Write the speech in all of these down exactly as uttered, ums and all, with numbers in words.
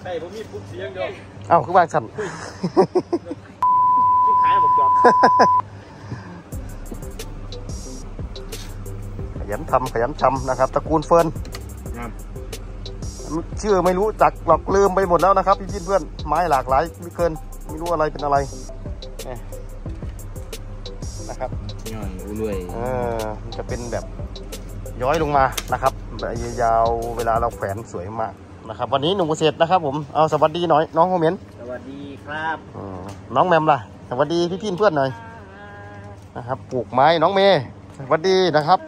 ช่ผมมีปุ๊บเสียงเดียวเอ้าคือว่าสั่นชิ้นขายบอกจอบขยันทำขยันชำนะครับตระกูลเฟิร์นชื่อไม่รู้จักหลอกลืมไปหมดแล้วนะครับพี่เพื่อนไม้หลากหลายไม่เกินไม่รู้อะไรเป็นอะไรนะครับย้อยอุ้ยเออมันจะเป็นแบบย้อยลงมานะครับแบบยาวเวลาเราแขวนสวยมากนะครับวันนี้หนุ่มเกษตรนะครับผมเอาสวัสดีหน่อยน้องโฮเมนสวัสดีครับน้องแมมล่ะสวัสดีพี่พี่เพื่อนหน่อยนะครับปลูกไม้น้องเมย์สวัสดีนะครับ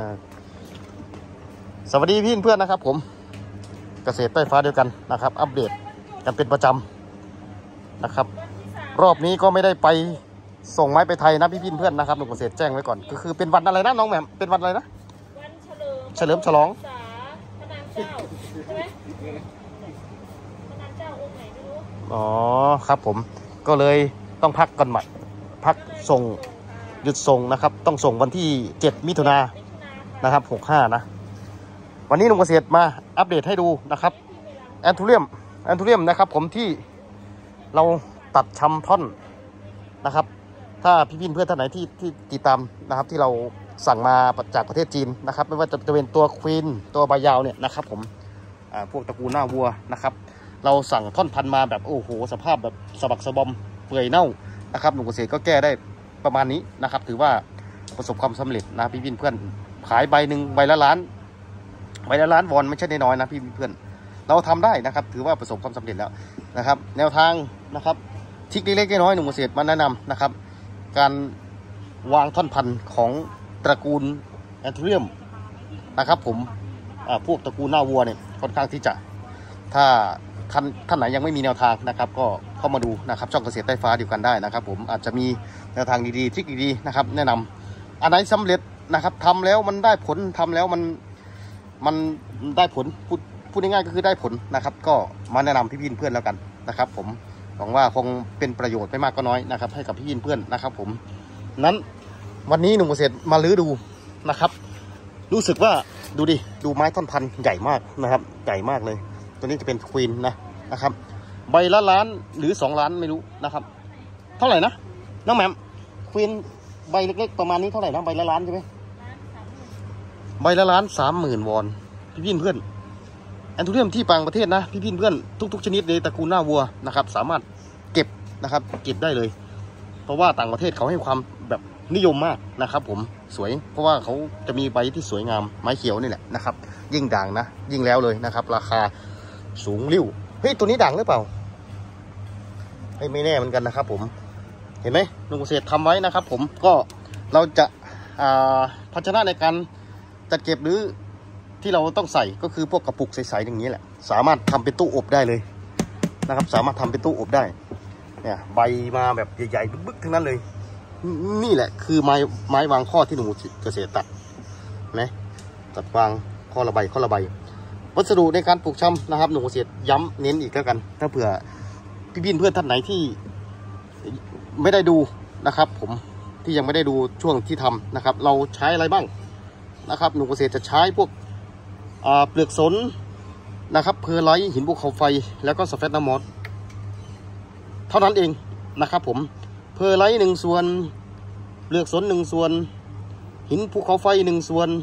สวัสดีพี่เพื่อนนะครับผมเกษตรใต้ฟ้าเดียวกันนะครับอัปเดตกันเป็นประจำนะครับรอบนี้ก็ไม่ได้ไปส่งไม้ไปไทยนะพี่พี่เพื่อนนะครับหนุ่มเกษตรแจ้งไว้ก่อนก็คือเป็นวันอะไรนะน้องแมมเป็นวันอะไรนะวันเฉลิมเฉลิมฉลองพระนางเจ้าใช่ไหมพระนางเจ้าองค์ไหนไม่รู้อ๋อครับผมก็เลยต้องพักก่อนใหม่พักส่งหยุดส่งนะครับต้องส่งวันที่เจ็ดมิถุนายนนะครับหกห้านะวันนี้หนุ่มเกษตรมาอัปเดตให้ดูนะครับแอนทูเรียมแอนทูเรียมนะครับผมที่เราตัดชำท่อนนะครับถ้าพี่ๆเพื่อนท่านไหนที่ที่ติดตามนะครับที่เราสั่งมาจากประเทศจีนนะครับไม่ว่าจะจะเป็นตัวควีนตัวใบยาวเนี่ยนะครับผมอ่าพวกตระกูลหน้าวัวนะครับเราสั่งท่อนพันมาแบบโอ้โหสภาพแบบสะบักสะบอมเปื่อยเน่านะครับหนุ่มเกษตรก็แก้ได้ประมาณนี้นะครับถือว่าประสบความสำเร็จนะพี่ๆเพื่อนขายใบหนึ่งใบละล้านใบละล้านวอนไม่ใช่น้อยๆนะพี่เพื่อนเราทำได้นะครับถือว่าประสบความสำเร็จแล้วนะครับแนวทางนะครับทิกเล็กๆน้อยๆหนุ่มเกษตรมาแนะนำนะครับการวางท่อนพันธุ์ของตระกูลแอนทูเรียมนะครับผมพวกตระกูลหน้าวัวเนี่ยค่อนข้างที่จะถ้าท่านท่านไหนยังไม่มีแนวทางนะครับก็เข้ามาดูนะครับช่องเกษตรใต้ฟ้าเดียวกันได้นะครับผมอาจจะมีแนวทางดีๆทริคดีๆนะครับแนะนำอันไหนสำเร็จนะครับทำแล้วมันได้ผลทำแล้วมันมันได้ผลพูดพูดง่ายๆก็คือได้ผลนะครับก็มาแนะนำพี่ๆเพื่อนแล้วกันนะครับผมหวังว่าคงเป็นประโยชน์ไม่มากก็น้อยนะครับให้กับพี่ๆเพื่อนนะครับผมนั้นวันนี้หนุ่มเกษตรมาลื้อดูนะครับรู้สึกว่าดูดิดูไม้ท่อนพันธุ์ใหญ่มากนะครับใหญ่มากเลยตัวนี้จะเป็นควีนนะนะครับใบละล้านหรือสองล้านไม่รู้นะครับเท่าไหร่นะน้องแมมควีนใบเล็กๆประมาณนี้เท่าไหร่นะใบละล้านใช่ไหมใบละล้านสามหมื่นวอนพี่พี่เพื่อนแอนทูเรียมที่ต่างประเทศนะพี่พี่เพื่อนทุกๆชนิดในตระกูลหน้าวัวนะครับสามารถเก็บนะครับเก็บได้เลยเพราะว่าต่างประเทศเขาให้ความแบบนิยมมากนะครับผมสวยเพราะว่าเขาจะมีใบที่สวยงามไม้เขียวนี่แหละนะครับยิ่งด่างนะยิ่งแล้วเลยนะครับราคาสูงริ้วเฮ้ยตัวนี้ด่างหรือเปล่าเฮ้ยไม่แน่เหมือนกันนะครับผมเห็นไหมหนุ่มเกษตรทำไว้นะครับผมก็เราจะภาชนะในการจัดเก็บหรือที่เราต้องใส่ก็คือพวกกระปุกใสๆอย่างนี้แหละสามารถทำเป็นตู้อบได้เลยนะครับสามารถทำเป็นตู้อบได้เนี่ยใบมาแบบใหญ่ๆบึกๆทั้งนั้นเลยนี่แหละคือไม้ไม้วางข้อที่หนุ่มเกษตรตัดนะตัดวางข้อระบายข้อระบายวัสดุในการปลูกชำนะครับหนุ่มเกษตรย้ำเน้นอีกแล้วกันถ้าเผื่อพี่พี่เพื่อนท่านไหนที่ไม่ได้ดูนะครับผมที่ยังไม่ได้ดูช่วงที่ทำนะครับเราใช้อะไรบ้างนะครับหนุ่มเกษตรจะใช้พวกเปลือกสนนะครับเพอร์ไลท์หินภูเขาไฟแล้วก็สแฟตน้ำมอสเท่านั้นเองนะครับผมเพอร์ไลท์หนึ่งส่วนเปลือกสนหนึ่งส่วนหินภูเขาไฟหนึ่งส่วน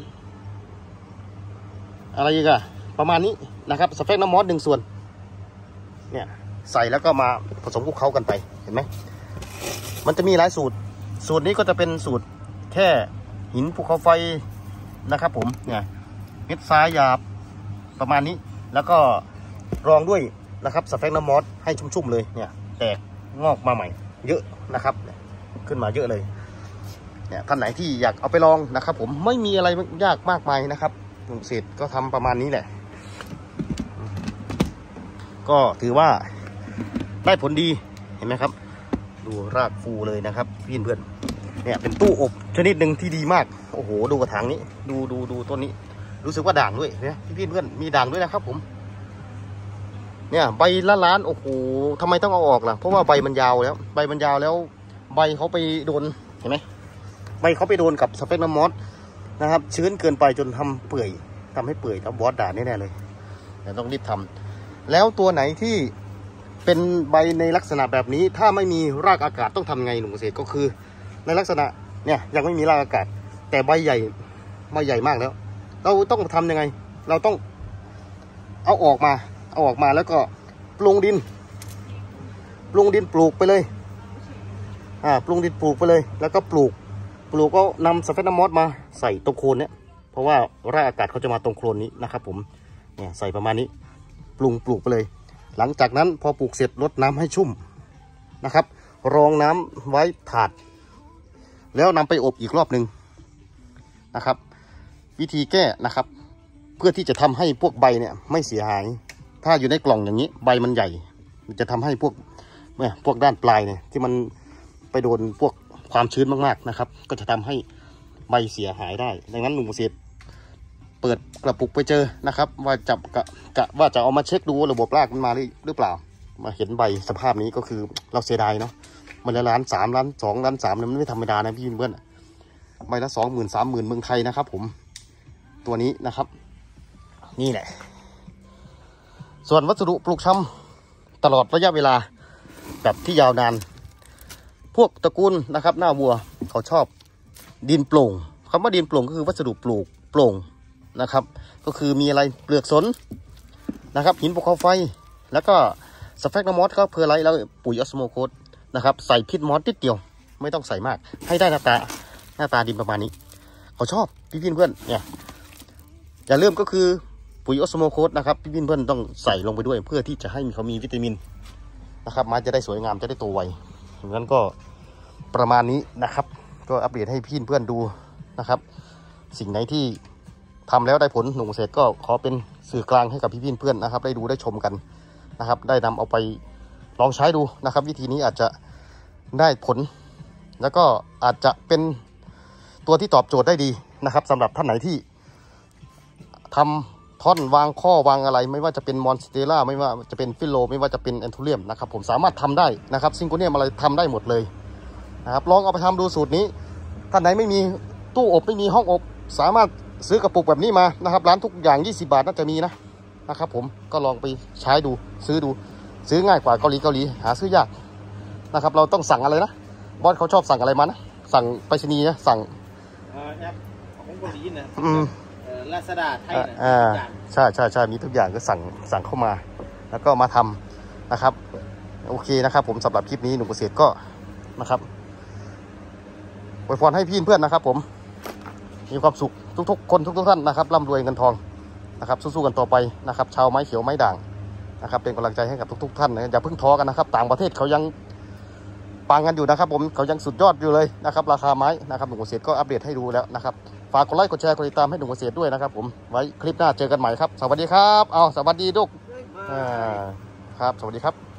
อะไรอีกอะประมาณนี้นะครับสแฟตน้ำมอสหนึ่งส่วนเนี่ยใส่แล้วก็มาผสมคลุกเคล้ากันไปเห็นไหมมันจะมีหลายสูตรสูตรนี้ก็จะเป็นสูตรแค่หินภูเขาไฟนะครับผมเนี่ยเม็ดทรายหยาบประมาณนี้แล้วก็รองด้วยนะครับสแฟตน้ำมอสให้ชุ่มๆเลยเนี่ยแตกงอกมาใหม่เยอะนะครับขึ้นมาเยอะเลยเนี่ยท่านไหนที่อยากเอาไปลองนะครับผมไม่มีอะไรยากมากมายนะครับหนุ่มเกษตรก็ทำประมาณนี้แหละก็ถือว่าได้ผลดีเห็นไหมครับดูรากฟูเลยนะครับพี่เพื่อนเนี่ยเป็นตู้อบชนิดหนึ่งที่ดีมากโอ้โหดูกระถางนี้ดูดูดูต้นนี้รู้สึกว่าด่างด้วยเนี่ยพี่เพื่อนมีด่างด้วยนะครับผมเนี่ยใบละล้านโอ้โหทำไมต้องเอาออกล่ะเพราะว่าใบมันยาวแล้วใบมันยาวแล้วใบเขาไปโดนเห็นไหมใบเขาไปโดนกับสเปกน้ำมอสนะครับชื้นเกินไปจนทำเปื่อยทำให้เปื่อยแล้วบอสด่าแน่ๆเลยแต่ต้องรีบทำแล้วตัวไหนที่เป็นใบในลักษณะแบบนี้ถ้าไม่มีรากอากาศต้องทำไงหนุ่มเกษตรก็คือในลักษณะเนี่ยยังไม่มีรากอากาศแต่ใบใหญ่ใบใหญ่มากแล้วเราต้องทำยังไงเราต้องเอาออกมาเอาออกมาแล้วก็ปรุงดินปรุงดินปลูกไปเลยอ่าปรุงดินปลูกไปเลยแล้วก็ปลูกปลูกก็นำซัลเฟตน้ำมอสมาใส่ตรงโคนเนี่ยเพราะว่ารากอากาศเขาจะมาตรงโคนนี้นะครับผมเนี่ยใส่ประมาณนี้ปรุงปลูกไปเลยหลังจากนั้นพอปลูกเสร็จรดน้ำให้ชุ่มนะครับรองน้ำไว้ถาดแล้วนำไปอบอีกรอบหนึ่งนะครับวิธีแก้นะครับเพื่อที่จะทำให้พวกใบเนี่ยไม่เสียหายถ้าอยู่ในกล่องอย่างนี้ใบมันใหญ่มันจะทำให้พวกเนี่ยพวกด้านปลายเนี่ยที่มันไปโดนพวกความชื้นมากๆนะครับก็จะทำให้ใบเสียหายได้ดังนั้นหนุ่มเกษตรเปิดกระปุกไปเจอนะครับว่าจับกะกะว่าจะเอามาเช็คดูระบบรากมันมาหรือเปล่ามาเห็นใบสภาพนี้ก็คือเราเสียดายเนาะมันละล้านสามล้านสองล้านสามเนี่ยมันไม่ธรรมดานะพี่เพื่อนใบละสองหมื่นสามหมื่นเมืองไทยนะครับผมตัวนี้นะครับนี่แหละส่วนวัสดุปลูกชำตลอดระยะเวลาแบบที่ยาวนานพวกตระกูลนะครับหน้าวัวเขาชอบดินโปร่งคำว่าดินโปร่งก็คือวัสดุปลูกโปร่งนะครับก็คือมีอะไรเปลือกสนนะครับหินภูเขาไฟแล้วก็สเฟกน้ำมอสก็เพอร์ไลท์แล้วปุ๋ยออสโมโคสนะครับใส่พิษมอสนิดเดียวไม่ต้องใส่มากให้ได้หน้าตาหน้าตาดินประมาณนี้เขาชอบพี่พี่เพื่อนเนี่ยอย่าลืมก็คือปุ๋ยออสโมโคสนะครับพี่พี่เพื่อนต้องใส่ลงไปด้วยเพื่อที่จะให้เขามีวิตามินนะครับไม้จะได้สวยงามจะได้โตไวอย่างนั้นก็ประมาณนี้นะครับก็อัปเดตให้พี่เพื่อนดูนะครับสิ่งไหนที่ทำแล้วได้ผลหนุ่มเกษตรก็ขอเป็นสื่อกลางให้กับพี่พี่เพื่อนนะครับได้ดูได้ชมกันนะครับได้นำเอาไปลองใช้ดูนะครับวิธีนี้อาจจะได้ผลแล้วก็อาจจะเป็นตัวที่ตอบโจทย์ได้ดีนะครับสำหรับท่านไหนที่ทำท่อนวางข้อวางอะไรไม่ว่าจะเป็นมอนสเตล่าไม่ว่าจะเป็นฟิโลไม่ว่าจะเป็นแอนทูเรียมนะครับผมสามารถทำได้นะครับซิงโกเนียมอะไรทำได้หมดเลยนะครับลองเอาไปทำดูสูตรนี้ท่านไหนไม่มีตู้อบไม่มีห้องอบสามารถซื้อกระปุกแบบนี้มานะครับร้านทุกอย่างยี่สิบบาทน่าจะมีนะนะครับผมก็ลองไปใช้ดูซื้อดูซื้อง่ายกว่าเกาหลีเกาหลีหาซื้อยากนะครับเราต้องสั่งอะไรนะบอสเขาชอบสั่งอะไรมานะสั่งไปรษณีย์นะสั่งแอปของเกาหลีนะอืมลาซาด้าไทยนะอ่าใช่ใช่ใช่มีทุกอย่างก็สั่งสั่งเข้ามาแล้วก็มาทำนะครับโอเคนะครับผมสำหรับคลิปนี้หนุ่มเกษตรก็นะครับอวยพรให้พี่เพื่อนนะครับผมมีความสุขทุกๆคนทุกๆท่านนะครับร่ำรวยเงินทองนะครับสู้ๆกันต่อไปนะครับชาวไม้เขียวไม้ด่างนะครับเป็นกำลังใจให้กับทุกๆท่านนะอย่าเพิ่งท้อกันนะครับต่างประเทศเขายังปังกันอยู่นะครับผมเขายังสุดยอดอยู่เลยนะครับราคาไม้นะครับหนุ่มเกษตรก็อัปเดตให้ดูแล้วนะครับฝากกดไลค์กดแชร์กดติดตามให้หนุ่มเกษตรด้วยนะครับผมไว้คลิปหน้าเจอกันใหม่ครับสวัสดีครับเอาสวัสดีทุกอ่าครับสวัสดีครับ